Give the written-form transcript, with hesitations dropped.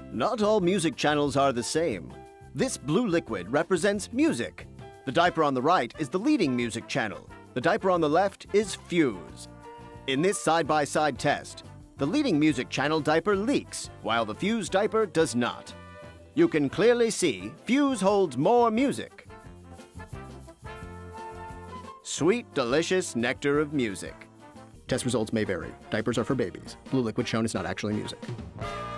Not all music channels are the same. This blue liquid represents music. The diaper on the right is the leading music channel. The diaper on the left is fuse. In this side-by-side test, the leading music channel diaper leaks, while the fuse diaper does not. You can clearly see fuse holds more music. Sweet, delicious nectar of music. Test results may vary. Diapers are for babies. Blue liquid shown is not actually music.